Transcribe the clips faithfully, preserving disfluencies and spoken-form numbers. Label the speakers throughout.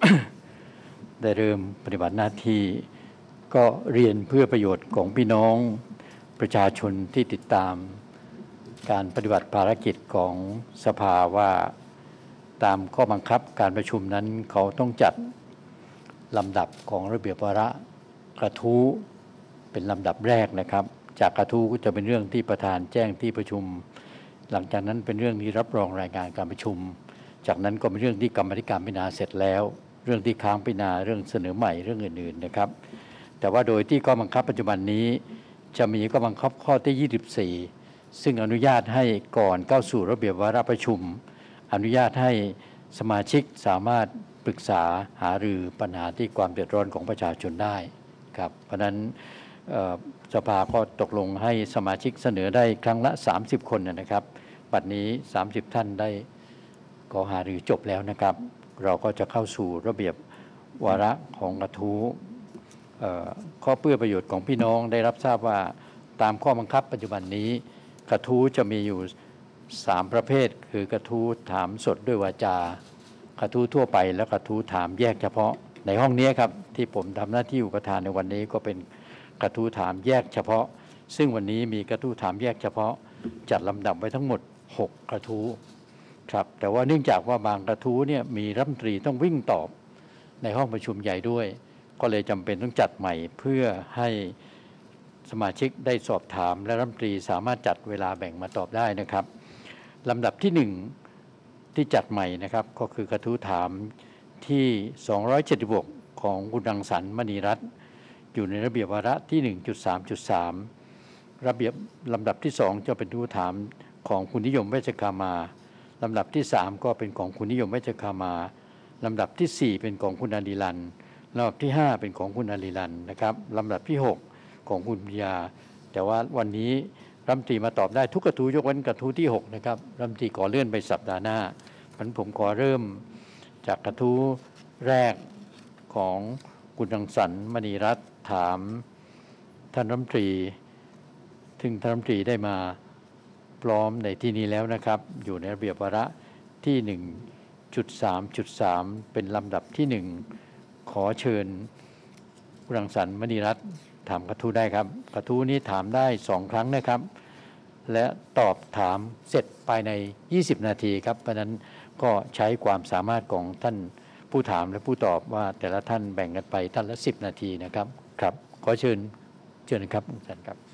Speaker 1: ได้เริ่มปฏิบัติหน้าที่ก็เรียนเพื่อประโยชน์ของพี่น้องประชาชนที่ติดตามการปฏิบัติภารกิจของสภาว่าตามข้อบังคับการประชุมนั้นเขาต้องจัดลำดับของระเบียบวาระกระทู้เป็นลำดับแรกนะครับจากกระทู้ก็จะเป็นเรื่องที่ประธานแจ้งที่ประชุมหลังจากนั้นเป็นเรื่องที่รับรองรายงานการประชุมจากนั้นก็เป็นเรื่องที่กรรมธิการพิจารณาเสร็จแล้วเรื่องที่ค้างพิจารณาเรื่องเสนอใหม่เรื่องอื่นๆนะครับแต่ว่าโดยที่ข้อบังคับปัจจุบันนี้จะมีข้อบังคับข้อที่ยี่สิบสี่ซึ่งอนุญาตให้ก่อนเข้าสู่ระเบียบวาระประชุมอนุญาตให้สมาชิกสามารถปรึกษาหารือปัญหาที่ความเดือดร้อนของประชาชนได้ครับเพราะฉะนั้นสภาก็ตกลงให้สมาชิกเสนอได้ครั้งละสามสิบคนนะครับบัดนี้สามสิบท่านได้ขอหารือจบแล้วนะครับเราก็จะเข้าสู่ระเบียบวาระของกระทู้ข้อเพื่อประโยชน์ของพี่น้องได้รับทราบว่าตามข้อบังคับปัจจุบันนี้กระทู้จะมีอยู่สามประเภทคือกระทู้ถามสดด้วยวาจากระทู้ทั่วไปและกระทู้ถามแยกเฉพาะในห้องนี้ครับที่ผมทำหน้าที่อุปทานในวันนี้ก็เป็นกระทู้ถามแยกเฉพาะซึ่งวันนี้มีกระทู้ถามแยกเฉพาะจัดลำดับไว้ทั้งหมดหกกระทู้ครับแต่ว่าเนื่องจากว่าบางกระทู้เนี่ยมีรัฐมนตรีต้องวิ่งตอบในห้องประชุมใหญ่ด้วยก็เลยจำเป็นต้องจัดใหม่เพื่อให้สมาชิกได้สอบถามและรัฐมนตรีสามารถจัดเวลาแบ่งมาตอบได้นะครับลำดับที่หนึ่งที่จัดใหม่นะครับก็คือกระทู้ถามที่สองร้อยเจ็ดสิบหกของคุณรังสรรค์มณีรัตน์อยู่ในระเบียบวาระที่ หนึ่งจุดสามจุดสาม ระเบียบลำดับที่สองจะเป็นกระทู้ถามของคุณนิยมเวชกามาลำดับที่สามก็เป็นของคุณนิยมเวชกามาลำดับที่สี่เป็นของคุณอาลีลันลำดับที่ห้าเป็นของคุณอาลีลันนะครับลำดับที่หกของคุณพิยาแต่ว่าวันนี้รัฐมนตรีมาตอบได้ทุกกระทู้ยกเว้นกระทู้ที่หกนะครับรัฐมนตรีขอเลื่อนไปสัปดาห์หน้าผมผมขอเริ่มจากกระทู้แรกของคุณรังสรรค์มณีรัตน์ถามท่านรัฐมนตรีถึงท่านรัฐมนตรีได้มาพร้อมในที่นี้แล้วนะครับอยู่ในระเบียบวาระที่ หนึ่งจุดสามจุดสาม เป็นลำดับที่หนึ่งขอเชิญคุณรังสรรค์มณีรัตน์ถามกระทู้ได้ครับกระทู้นี้ถามได้สองครั้งนะครับและตอบถามเสร็จภายในยี่สิบนาทีครับเพราะนั้นก็ใช้ความสามารถของท่านผู้ถามและผู้ตอบว่าแต่ละท่านแบ่งกันไปท่านละสิบนาทีนะครับครับขอเชิญเชิญครับท่านครับ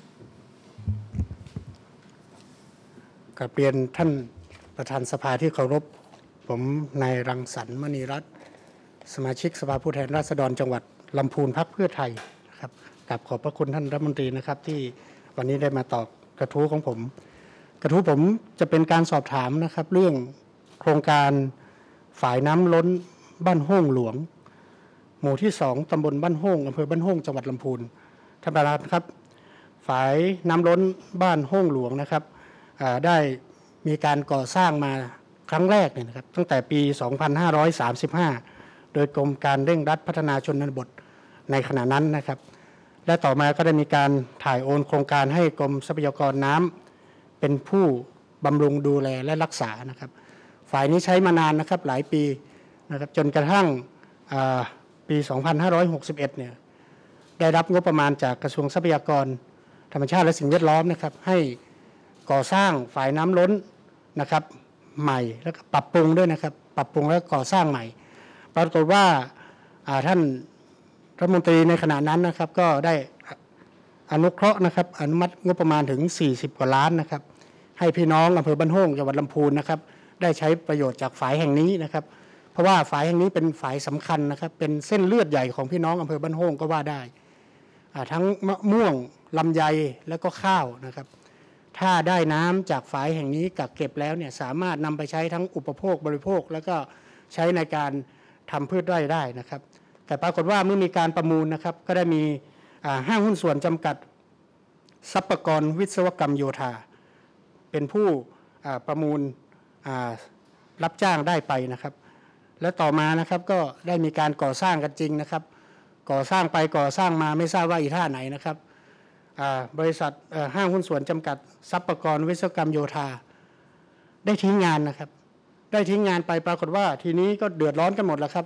Speaker 2: กราบเรียนท่านประธานสภาที่เคารพผมนายรังสรรค์มณีรัตน์สมาชิกสภาผู้แทนราษฎรจังหวัดลำพูนพรรคเพื่อไทยครับกราบขอบพระคุณท่านรัฐมนตรีนะครับที่วันนี้ได้มาตอบกระทู้ของผมกระทู้ผมจะเป็นการสอบถามนะครับเรื่องโครงการฝายน้ำล้นบ้านโฮ่งหลวงหมู่ที่สองตำบลบ้านโฮ่งอำเภอบ้านโฮ่งจังหวัดลำพูนท่านประธานครับฝายน้ำล้นบ้านโฮ่งหลวงนะครับได้มีการก่อสร้างมาครั้งแรกเนี่ยนะครับตั้งแต่ปี สองพันห้าร้อยสามสิบห้า โดยกรมการเร่งรัดพัฒนาชนบทในขณะนั้นนะครับและต่อมาก็ได้มีการถ่ายโอนโครงการให้กรมทรัพยากรน้ำเป็นผู้บำรุงดูแลและรักษานะครับฝ่ายนี้ใช้มานานนะครับหลายปีนะครับจนกระทั่งปี สองพันห้าร้อยหกสิบเอ็ด เนี่ยได้รับงบประมาณจากกระทรวงทรัพยากรธรรมชาติและสิ่งแวดล้อมนะครับให้ก่อสร้างฝายน้ำล้นนะครับใหม่แล้วก็ปรับปรุงด้วยนะครับปรับปรุงแล้วก่อสร้างใหม่ปรากฏว่าท่านรัฐมนตรีในขณะนั้นนะครับก็ได้อนุเคราะห์นะครับอนุมัติงบประมาณถึงสี่สิบกว่าล้านนะครับให้พี่น้องอำเภอบ้านโฮ่งจังหวัดลำพูนนะครับได้ใช้ประโยชน์จากฝายแห่งนี้นะครับเพราะว่าฝายแห่งนี้เป็นฝายสำคัญนะครับเป็นเส้นเลือดใหญ่ของพี่น้องอำเภอบ้านโฮ่งก็ว่าได้ทั้งมะม่วงลำไยแล้วก็ข้าวนะครับถ้าได้น้ำจากฝายแห่งนี้กักเก็บแล้วเนี่ยสามารถนำไปใช้ทั้งอุปโภคบริโภคแล้วก็ใช้ในการทำพืชไร่ได้นะครับแต่ปรากฏว่าเมื่อมีการประมูลนะครับก็ได้มีห้างหุ้นส่วนจำกัดทรัพยากรวิศวกรรมโยธาเป็นผู้ประมูลรับจ้างได้ไปนะครับและต่อมานะครับก็ได้มีการก่อสร้างกันจริงนะครับก่อสร้างไปก่อสร้างมาไม่ทราบว่าอีท่าไหนนะครับบริษัทห้างหุ้นส่วนจำกัดทรัพยากรวิศวกรรมโยธาได้ทิ้งงานนะครับได้ทิ้งงานไปปรากฏว่าทีนี้ก็เดือดร้อนกันหมดแล้วครับ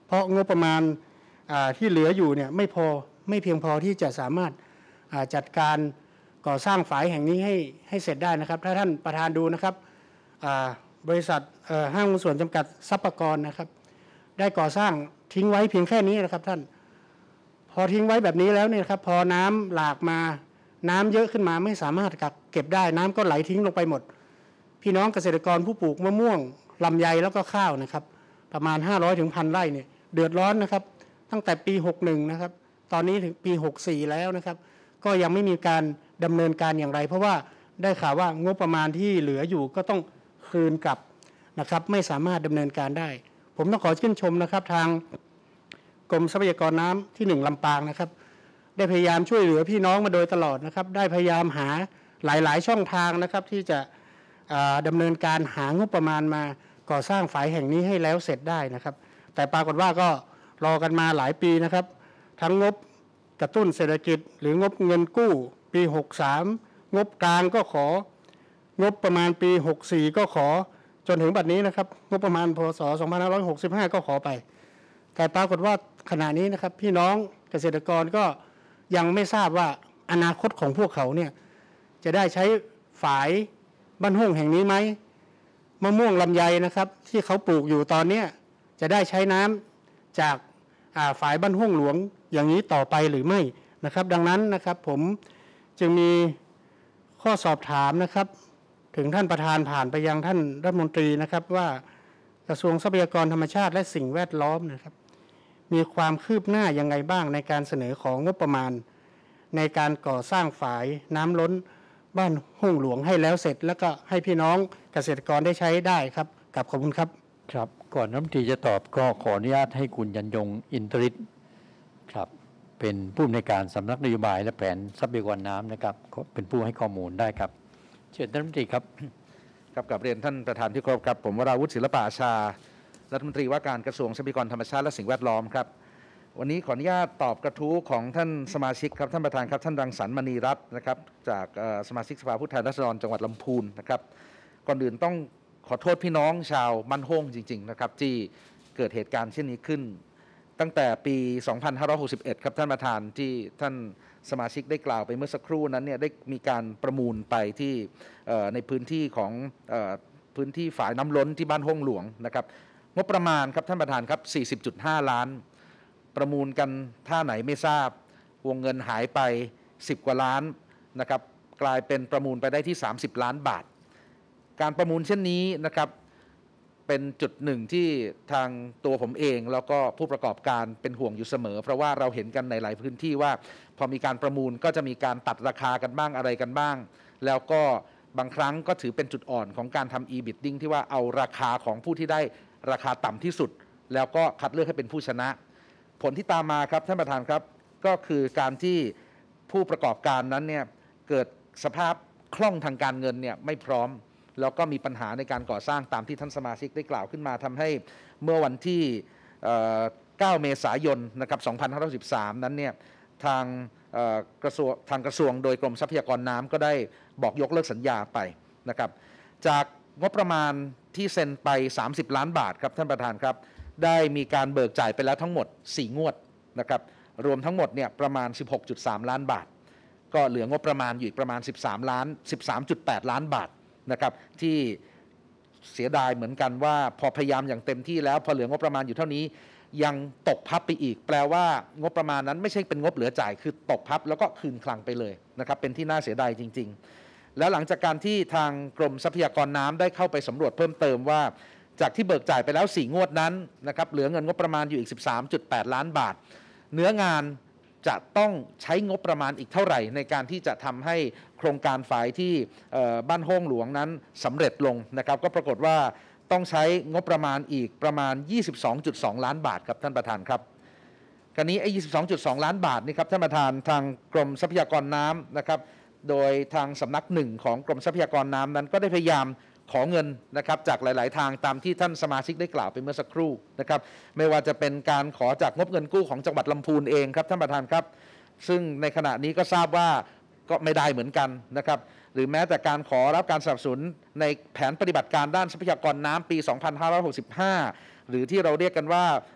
Speaker 2: เพราะงบประมาณที่เหลืออยู่เนี่ยไม่พอไม่เพียงพอที่จะสามารถจัดการก่อสร้างฝายแห่งนี้ให้ให้เสร็จได้นะครับถ้าท่านประธานดูนะครับบริษัทห้างหุ้นส่วนจำกัดทรัพยากรนะครับได้ก่อสร้างทิ้งไว้เพียงแค่นี้นะครับท่านพอทิ้งไว้แบบนี้แล้วเนี่ยครับพอน้ำหลากมาน้ำเยอะขึ้นมาไม่สามารถกักเก็บได้น้ำก็ไหลทิ้งลงไปหมดพี่น้องเกษตรกรผู้ปลูกมะม่วงลำไยแล้วก็ข้าวนะครับประมาณห้าร้อยถึง หนึ่งพัน ไร่เนี่ยเดือดร้อนนะครับตั้งแต่ปีหกสิบเอ็ดนะครับตอนนี้ถึงปีหกสิบสี่แล้วนะครับก็ยังไม่มีการดำเนินการอย่างไรเพราะว่าได้ข่าวว่างบประมาณที่เหลืออยู่ก็ต้องคืนกลับนะครับไม่สามารถดำเนินการได้ผมต้องขอชื่นชมนะครับทางกรมทรัพยากรน้ำที่หนึ่งลำปางนะครับได้พยายามช่วยเหลือพี่น้องมาโดยตลอดนะครับได้พยายามหาหลายๆช่องทางนะครับที่จะดำเนินการหางบประมาณมาก่อสร้างฝายแห่งนี้ให้แล้วเสร็จได้นะครับแต่ปรากฏว่าก็รอกันมาหลายปีนะครับทั้งงบกระตุ้นเศรษฐกิจหรืองบเงินกู้ปีหกสิบสามงบกลางก็ของบประมาณปีหกสิบสี่ก็ขอจนถึงบัดนี้นะครับงบประมาณพ.ศ. สองพันห้าร้อยหกสิบห้าก็ขอไปแต่ปรากฏว่าขณะนี้นะครับพี่น้องเกษตรกรก็ยังไม่ทราบว่าอนาคตของพวกเขาเนี่ยจะได้ใช้ฝายบ้านห้องแห่งนี้ไหมมะม่วงลำไยนะครับที่เขาปลูกอยู่ตอนนี้จะได้ใช้น้ำจากฝายบ้านห้องหลวงอย่างนี้ต่อไปหรือไม่นะครับดังนั้นนะครับผมจึงมีข้อสอบถามนะครับถึงท่านประธานผ่านไปยังท่านรัฐมนตรีนะครับว่ากระทรวงทรัพยากรธรรมชาติและสิ่งแวดล้อมนะครับมีความคืบหน้ายังไงบ้างในการเสนอของงบประมาณในการก่อสร้างฝายน้ำล้นบ้านห้องหลวงให้แล้วเสร็จแล้วก็ให้พี่น้องเกษตรกรได้ใช้ได้ครับกับขอบคุณครับ
Speaker 1: ครับก่อนรัฐมนตรีจะตอบก็ขออนุญาตให้คุณยันยงอินทริศครับเป็นผู้อำนวยการสำนักนโยบายและแผนทรัพยากรน้ำนะครับเป็นผู้ให้ข้อมูลได้ครับเชิญท่านรัฐมนตรีครับ
Speaker 3: ครับกับเรียนท่านประธานที่เคารพครับผมวราวุฒิศิลปะอาชารัฐมนตรีว่าการกระทรวงทรัพยากรธรรมชาติและสิ่งแวดล้อมครับวันนี้ขออนุญาตตอบกระทู้ของท่านสมาชิกครับท่านประธานครับท่านรังสรรค์มณีรัตน์นะครับจากสมาชิกสภาผู้แทนราษฎรจังหวัดลำพูนนะครับก่อนอื่นต้องขอโทษพี่น้องชาวบ้านโฮงจริงๆนะครับที่เกิดเหตุการณ์เช่นนี้ขึ้นตั้งแต่ปี สองพันห้าร้อยหกสิบเอ็ด ครับท่านประธานที่ท่านสมาชิกได้กล่าวไปเมื่อสักครู่นั้นเนี่ยได้มีการประมูลไปที่ในพื้นที่ของพื้นที่ฝายน้ำล้นที่บ้านห้องหลวงนะครับงบประมาณครับท่านประธานครับ สี่สิบจุดห้า ล้านประมูลกันท่าไหนไม่ทราบวงเงินหายไปสิบกว่าล้านนะครับกลายเป็นประมูลไปได้ที่สามสิบล้านบาทการประมูลเช่นนี้นะครับเป็นจุดหนึ่งที่ทางตัวผมเองแล้วก็ผู้ประกอบการเป็นห่วงอยู่เสมอเพราะว่าเราเห็นกันในหลายพื้นที่ว่าพอมีการประมูลก็จะมีการตัดราคากันบ้างอะไรกันบ้างแล้วก็บางครั้งก็ถือเป็นจุดอ่อนของการทำ e-bidding ที่ว่าเอาราคาของผู้ที่ได้ราคาต่ำที่สุดแล้วก็คัดเลือกให้เป็นผู้ชนะผลที่ตามมาครับท่านประธานครับก็คือการที่ผู้ประกอบการนั้นเนี่ยเกิดสภาพคล่องทางการเงินเนี่ยไม่พร้อมแล้วก็มีปัญหาในการก่อสร้างตามที่ท่านสมาชิกได้กล่าวขึ้นมาทำให้เมื่อวันที่เก้าเมษายนนะครับสองพันห้าร้อยสิบสามนั้นเนี่ยทางกระทรวงทางกระทรวงโดยกรมทรัพยากรน้ำก็ได้บอกยกเลิกสัญญาไปนะครับจากงบประมาณที่เซ็นไปสามสิบล้านบาทครับท่านประธานครับได้มีการเบิกจ่ายไปแล้วทั้งหมดสี่งวดนะครับรวมทั้งหมดเนี่ยประมาณ สิบหกจุดสาม ล้านบาทก็เหลืองบประมาณอยู่อีกประมาณสิบสามล้าน สิบสามจุดแปด ล้านบาทนะครับที่เสียดายเหมือนกันว่าพอพยายามอย่างเต็มที่แล้วพอเหลืองบประมาณอยู่เท่านี้ยังตกพับไปอีกแปลว่างบประมาณนั้นไม่ใช่เป็นงบเหลือจ่ายคือตกพับแล้วก็คืนคลังไปเลยนะครับเป็นที่น่าเสียดายจริงๆแล้วหลังจากการที่ทางกรมทรัพยากรน้ำได้เข้าไปสำรวจเพิ่มเติมว่าจากที่เบิกจ่ายไปแล้วสี่งวดนั้นนะครับเหลือเงินงบประมาณอยู่อีก สิบสามจุดแปด ล้านบาทเนื้องานจะต้องใช้งบประมาณอีกเท่าไหร่ในการที่จะทำให้โครงการฝายที่บ้านห้องหลวงนั้นสำเร็จลงนะครับก็ปรากฏว่าต้องใช้งบประมาณอีกประมาณ ยี่สิบสองจุดสอง ล้านบาทครับท่านประธานครับคราวนี้ไอ้ ยี่สิบสองจุดสอง ล้านบาทนี่ครับท่านประธานทางกรมทรัพยากรน้ำนะครับโดยทางสำนักหนึ่งของกรมทรัพยากรน้ำนั้นก็ได้พยายามขอเงินนะครับจากหลายๆทางตามที่ท่านสมาชิกได้กล่าวไปเมื่อสักครู่นะครับไม่ว่าจะเป็นการขอจากงบเงินกู้ของจังหวัดลำพูนเองครับท่านประธานครับซึ่งในขณะนี้ก็ทราบว่าก็ไม่ได้เหมือนกันนะครับหรือแม้แต่การขอรับการสนับสนุนในแผนปฏิบัติการด้านทรัพยากรน้ำปี สองพันห้าร้อยหกสิบห้า หรือที่เราเรียกกันว่า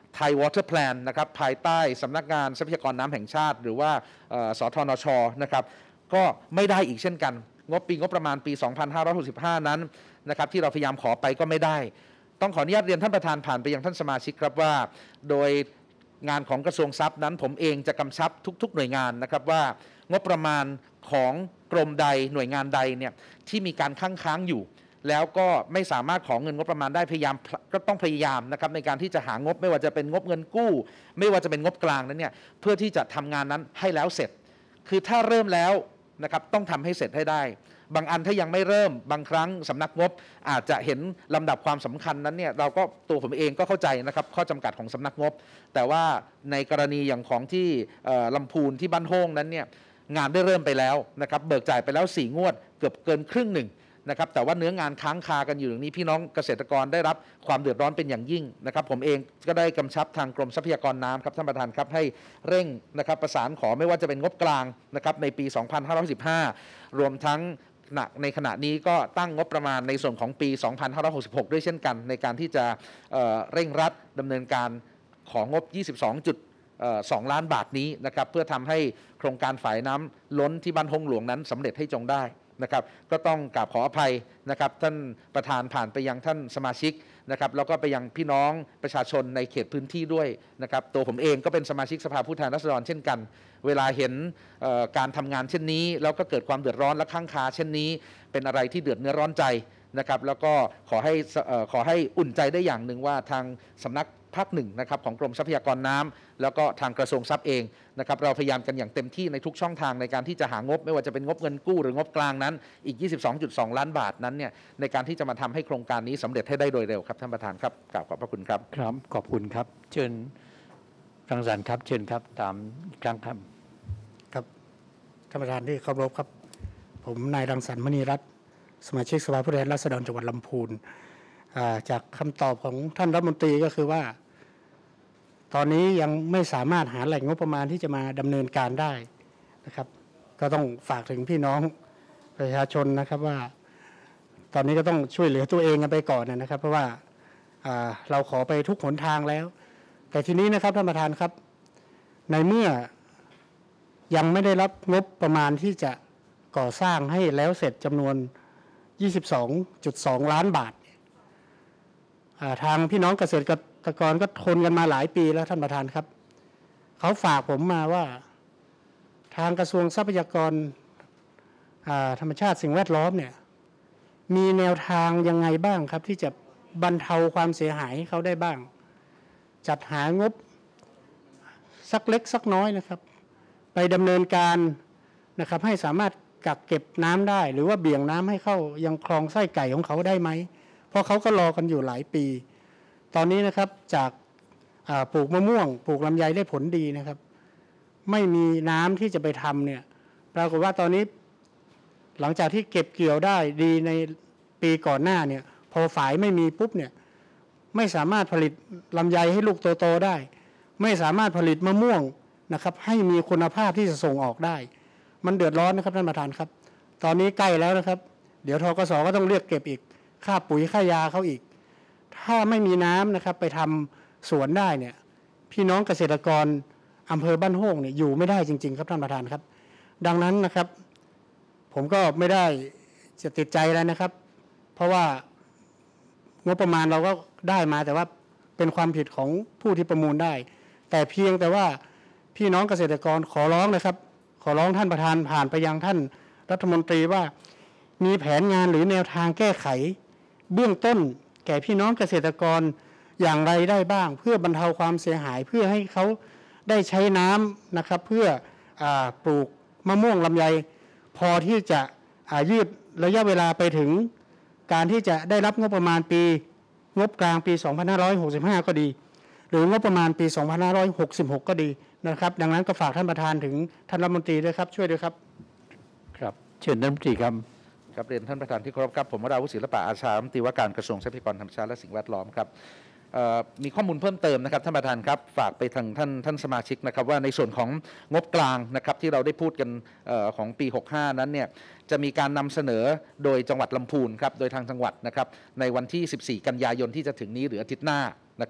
Speaker 3: ไทย Water Plan นะครับภายใต้สำนักงานทรัพยากรน้ำแห่งชาติหรือว่าสทนช.นะครับก็ไม่ได้อีกเช่นกันงบปีงบประมาณปี สองพันห้าร้อยหกสิบห้า นั้นนะครับที่เราพยายามขอไปก็ไม่ได้ต้องขออนุญาตเรียนท่านประธานผ่านไปยังท่านสมาชิกครับว่าโดยงานของกระทรวงทรัพย์นั้นผมเองจะกำชับทุกๆหน่วยงานนะครับว่างบประมาณของกรมใดหน่วยงานใดเนี่ยที่มีการค้างค้างอยู่แล้วก็ไม่สามารถของเงินงบประมาณได้พยายามก็ต้องพยายามนะครับในการที่จะหางบไม่ว่าจะเป็นงบเงินกู้ไม่ว่าจะเป็นงบกลางนั้นเนี่ยเพื่อที่จะทำงานนั้นให้แล้วเสร็จคือถ้าเริ่มแล้วนะครับต้องทำให้เสร็จให้ได้บางอันถ้ายังไม่เริ่มบางครั้งสำนักงบอาจจะเห็นลำดับความสำคัญนั้นเนี่ยเราก็ตัวผมเองก็เข้าใจนะครับข้อจำกัดของสำนักงบแต่ว่าในกรณีอย่างของที่ลำพูนที่บ้านโฮงนั้นเนี่ยงานได้เริ่มไปแล้วนะครับเบิกจ่ายไปแล้วสี่งวดเกือบเกินครึ่งหนึ่งนะครับแต่ว่าเนื้องานค้างคากันอยู่อย่างนี้พี่น้องเกษตรกรได้รับความเดือดร้อนเป็นอย่างยิ่งนะครับผมเองก็ได้กำชับทางกรมทรัพยากรน้ำครับท่านประธานครับให้เร่งนะครับประสานขอไม่ว่าจะเป็นงบกลางนะครับในปี สองพันห้าร้อยสิบห้า รวมทั้งในขณะนี้ก็ตั้งงบประมาณในส่วนของปี สองพันห้าร้อยหกสิบหก ด้วยเช่นกันในการที่จะเร่งรัดดำเนินการของงบ ยี่สิบสองจุดสอง ล้านบาทนี้นะครับเพื่อทำให้โครงการฝายน้ำล้นที่บ้านฮงหลวงนั้นสำเร็จให้จงได้นะครับก็ต้องกราบขออภัยนะครับท่านประธานผ่านไปยังท่านสมาชิกนะครับแล้วก็ไปยังพี่น้องประชาชนในเขตพื้นที่ด้วยนะครับตัวผมเองก็เป็นสมาชิกสภาผู้แทนราษฎรเช่นกันเวลาเห็นการทำงานเช่นนี้แล้วก็เกิดความเดือดร้อนและข้างคาเช่นนี้เป็นอะไรที่เดือดเนื้อร้อนใจนะครับแล้วก็ขอให้ขอให้อุ่นใจได้อย่างหนึ่งว่าทางสำนักภาคหนึ่งนะครับของกรมทรัพยากรน้ำแล้วก็ทางกระทรวงทรัพย์เองนะครับเราพยายามกันอย่างเต็มที่ในทุกช่องทางในการที่จะหางบไม่ว่าจะเป็นงบเงินกู้หรืองบกลางนั้นอีก ยี่สิบสองจุดสอง ล้านบาทนั้นเนี่ยในการที่จะมาทำให้โครงการนี้สำเร็จให้ได้โดยเร็วครับท่านประธานครับกราบขอบพระคุณครับ
Speaker 1: ครับขอบคุณครับเชิญรังสรรค์ครับเชิญครับตามอีกครั้งครับ
Speaker 2: ครับท่านประธานที่เคารพครับผมนายรังสรรค์มณีรัตน์สมาชิกสภาผู้แทนราษฎรจังหวัดลำพูนจากคำตอบของท่านรัฐมนตรีก็คือว่าตอนนี้ยังไม่สามารถหาแหล่งงบประมาณที่จะมาดำเนินการได้นะครับก็ต้องฝากถึงพี่น้องประชาชนนะครับว่าตอนนี้ก็ต้องช่วยเหลือตัวเองกันไปก่อนนะครับเพราะว่าเราขอไปทุกหนทางแล้วแต่ทีนี้นะครับท่านประธานครับในเมื่อยังไม่ได้รับงบประมาณที่จะก่อสร้างให้แล้วเสร็จจำนวน ยี่สิบสองจุดสอง ล้านบาททางพี่น้องเกษตรกรก็ทนกันมาหลายปีแล้วท่านประธานครับเขาฝากผมมาว่าทางกระทรวงทรัพยากรธรรมชาติสิ่งแวดล้อมเนี่ยมีแนวทางยังไงบ้างครับที่จะบรรเทาความเสียหายให้เขาได้บ้างจัดหางบสักเล็กสักน้อยนะครับไปดำเนินการนะครับให้สามารถกักเก็บน้ำได้หรือว่าเบี่ยงน้ำให้เข้ายังคลองไส้ไก่ของเขาได้ไหมเพราะเขาก็รอกันอยู่หลายปีตอนนี้นะครับจากปลูกมะม่วงปลูกลำไยได้ผลดีนะครับไม่มีน้ำที่จะไปทำเนี่ยปรากฏว่าตอนนี้หลังจากที่เก็บเกี่ยวได้ดีในปีก่อนหน้าเนี่ยพอฝายไม่มีปุ๊บเนี่ยไม่สามารถผลิตลำไยให้ลูกโตๆได้ไม่สามารถผลิตมะม่วงนะครับให้มีคุณภาพที่จะส่งออกได้มันเดือดร้อนนะครับท่านประธานครับตอนนี้ใกล้แล้วนะครับเดี๋ยวธกส.ก็ต้องเรียกเก็บอีกค่าปุ๋ยค่ายาเขาอีกถ้าไม่มีน้ำนะครับไปทำสวนได้เนี่ยพี่น้องเกษตรกรอำเภอบ้านโฮงเนี่ยอยู่ไม่ได้จริงๆครับท่านประธานครับดังนั้นนะครับผมก็ไม่ได้จะติดใจแล้วนะครับเพราะว่างบประมาณเราก็ได้มาแต่ว่าเป็นความผิดของผู้ที่ประมูลได้แต่เพียงแต่ว่าพี่น้องเกษตรกรขอร้องนะครับขอร้องท่านประธานผ่านไปยังท่านรัฐมนตรีว่ามีแผนงานหรือแนวทางแก้ไขเบื้องต้นแก่พี่น้องเกษตรกรอย่างไรได้บ้างเพื่อบรรเทาความเสียหายเพื่อให้เขาได้ใช้น้ำนะครับเพื่ออาปลูกมะม่วงลำไยพอที่จะยืดระยะเวลาไปถึงการที่จะได้รับงบประมาณปีงบกลางปีสองพันห้าร้อยหกสิบห้าก็ดีหรืองบประมาณปีสองพันห้าร้อยหกสิบหกก็ดีนะครับดังนั้นก็ฝากท่านประธานถึงท่านรัฐมนตรีด้วยครับช่วยด้วยครับ
Speaker 1: ครับเชิญท่านรัฐมนตรีครับ
Speaker 3: ครับเรียนท่านประธานที่เคารพครับผมวราวุฒิศิลปะอาชารัฐมนตรีว่าการกระทรวงทรัพยากรธรรมชาติและสิ่งแวดล้อมครับมีข้อมูลเพิ่มเติมนะครับท่านประธานครับฝากไปทางท่านท่านสมาชิกนะครับว่าในส่วนของงบกลางนะครับที่เราได้พูดกันของปีหกสิบห้านั้นเนี่ยจะมีการนำเสนอโดยจังหวัดลำพูนครับโดยทางจังหวัดนะครับในวันที่สิบสี่กันยายนที่จะถึงนี้หรืออาทิตย์หน้านะครับ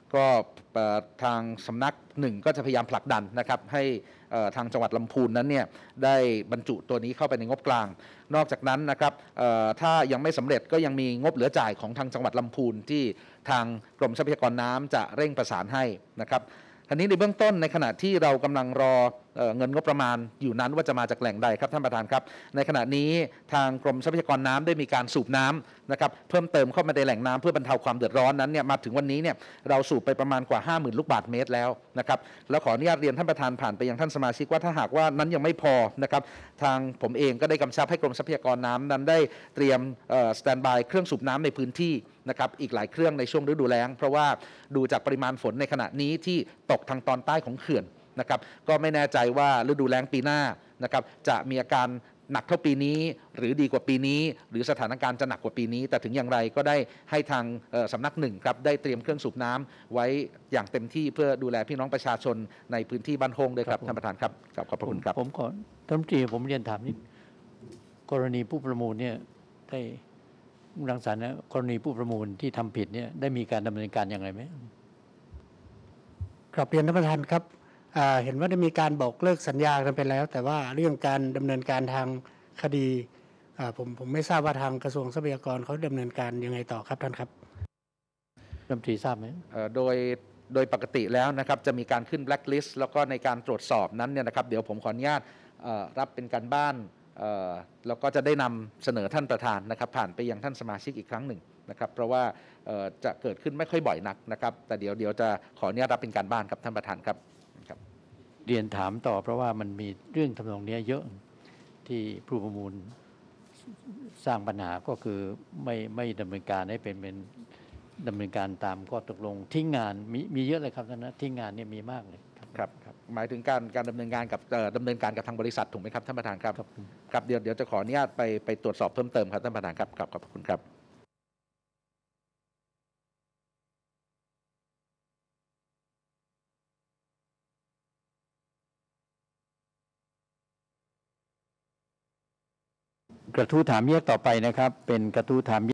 Speaker 3: ก็ทางสำนักหนึ่งก็จะพยายามผลักดันนะครับให้ทางจังหวัดลำพูนนั้นเนี่ยได้บรรจุตัวนี้เข้าไปในงบกลางนอกจากนั้นนะครับถ้ายังไม่สำเร็จก็ยังมีงบเหลือจ่ายของทางจังหวัดลำพูนที่ทางกรมทรัพยากรน้ำจะเร่งประสานให้นะครับทีนี้ในเบื้องต้นในขณะที่เรากำลังรอเงินงบประมาณอยู่นั้นว่าจะมาจากแหล่งใดครับท่านประธานครับในขณะนี้ทางกรมทรัพยากรน้ำได้มีการสูบน้ำนะครับเพิ่มเติมเข้ามาในแหล่งน้ำเพื่อบรรเทาความเดือดร้อนนั้นเนี่ยมาถึงวันนี้เนี่ยเราสูบไปประมาณกว่า ห้าหมื่น ลูกบาศก์เมตรแล้วนะครับแล้วขออนุญาตเรียนท่านประธานผ่านไปยังท่านสมาชิกว่าถ้าหากว่านั้นยังไม่พอนะครับทางผมเองก็ได้กำชับให้กรมทรัพยากรน้ำนั้นได้เตรียมสแตนด์บายเครื่องสูบน้ำในพื้นที่นะครับอีกหลายเครื่องในช่วงฤดูแล้งเพราะว่าดูจากปริมาณฝนในขณะนี้ที่ตกทางตอนใต้ของเขื่อนนะครับก็ไม่แน่ใจว่าฤดูแล้งปีหน้านะครับจะมีอาการหนักเท่าปีนี้หรือดีกว่าปีนี้หรือสถานการณ์จะหนักกว่าปีนี้แต่ถึงอย่างไรก็ได้ให้ทางสำนักหนึ่งครับได้เตรียมเครื่องสูบน้ำไว้อย่างเต็มที่เพื่อดูแลพี่น้องประชาชนในพื้นที่บ้านโฮงด้วยครับท่านประธานครับขอบพระคุณครับ
Speaker 1: ผมขอท่านรัฐมนตรีผมเรียนถามนิดกรณีผู้ประมูลเนี่ยได้รังสรรค์กรณีผู้ประมูลที่ทำผิดเนี่ยได้มีการดำเนินการอย่างไรไหม
Speaker 2: กราบเรียนท่านประธานครับเห็นว่าได้มีการบอกเลิกสัญญากันไปแล้วแต่ว่าเรื่องการดำเนินการทางคดีผมผมไม่ทราบว่าทางกระทรวงทรัพยากรเขาดำเนินการยังไงต่อครับท่านครับ
Speaker 1: รัฐมนตรีทราบไหม
Speaker 3: โดยโดยปกติแล้วนะครับจะมีการขึ้นแบล็คลิสต์แล้วก็ในการตรวจสอบนั้นเนี่ยนะครับเดี๋ยวผมขออนุญาตรับเป็นการบ้านแล้วก็จะได้นำเสนอท่านประธานนะครับผ่านไปยังท่านสมาชิกอีกครั้งหนึ่งนะครับเพราะว่าจะเกิดขึ้นไม่ค่อยบ่อยนักนะครับแต่เดี๋ยวเดี๋ยวจะขออนุญาตรับเป็นการบ้านครับท่านประธานครับ
Speaker 1: เรียนถามต่อเพราะว่ามันมีเรื่องทำนองนี้เยอะที่ผู้ประมูลสร้างปัญหาก็คือไม่ไม่ดำเนินการให้เป็นเป็นดำเนินการตามข้อตกลงทิ้งงานมีมีเยอะเลยครับท่านนะทิ้งงานเนี่ยมีมากเลย
Speaker 3: ครับครับหมายถึงการการดำเนินการกับดำเนินการกับทางบริษัทถูกไหมครับท่านประธานครับครับเดี๋ยวเดี๋ยวจะขออนุญาตไปไปตรวจสอบเพิ่มเติมครับท่านประธานครับขอบคุณครับ
Speaker 1: กระทู้ถามแยกต่อไปนะครับเป็นกระทู้ถาม